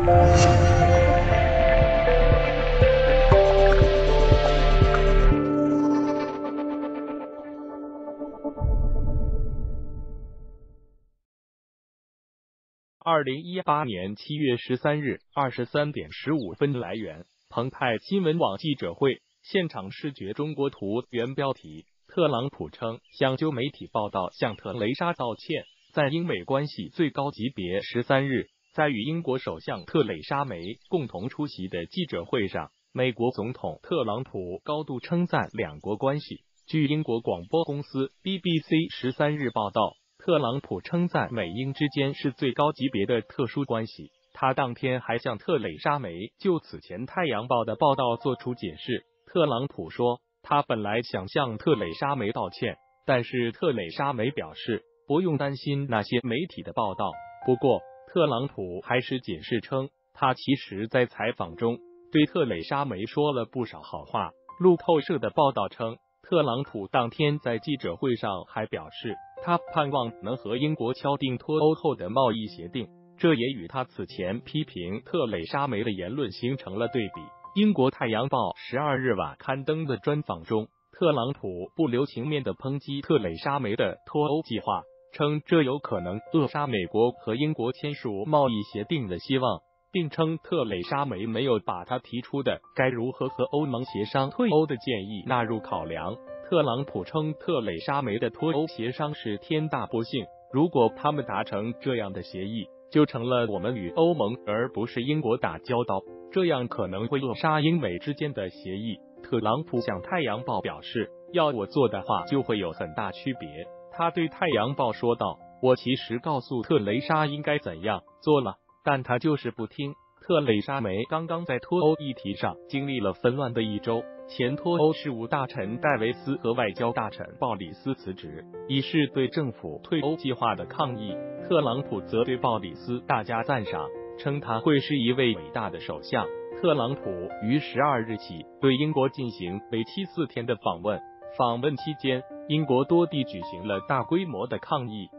2018年7月13日23点15分来源：澎湃新闻网记者会现场视觉中国图原标题：特朗普称想就媒体报道向特蕾莎道歉。在英美关系最高级别13日，在与英国首相特蕾莎梅共同出席的记者会上，美国总统特朗普高度称赞两国关系。据英国广播公司 BBC 13日报道，特朗普称赞美英之间是最高级别的特殊关系。他当天还向特蕾莎梅就此前《太阳报》的报道做出解释。特朗普说，他本来想向特蕾莎梅道歉，但是特蕾莎梅表示不用担心那些媒体的报道。不过，特朗普还是解释称，他其实在采访中对特蕾莎梅说了不少好话。路透社的报道称，特朗普当天在记者会上还表示，他盼望能和英国敲定脱欧后的贸易协定，这也与他此前批评特蕾莎梅的言论形成了对比。英国《太阳报》12日晚刊登的专访中，特朗普不留情面地抨击特蕾莎梅的脱欧计划，称这有可能扼杀美国和英国签署贸易协定的希望，并称特蕾莎梅没有把他提出的该如何和欧盟协商退欧的建议纳入考量。特朗普称特蕾莎梅的脱欧协商是天大不幸，如果他们达成这样的协议，就成了我们与欧盟而不是英国打交道，这样可能会扼杀英美之间的协议。特朗普向《太阳报》表示，要我做的话就会有很大区别。他对《太阳报》说道，我其实告诉特蕾莎应该怎样做了，但他就是不听。特蕾莎梅刚刚在脱欧议题上经历了纷乱的一周，前脱欧事务大臣戴维斯和外交大臣鲍里斯辞职，以示对政府退欧计划的抗议。特朗普则对鲍里斯大加赞赏，称他会是一位伟大的首相。特朗普于12日起对英国进行为期4天的访问，访问期间，英国多地举行了大规模的抗议。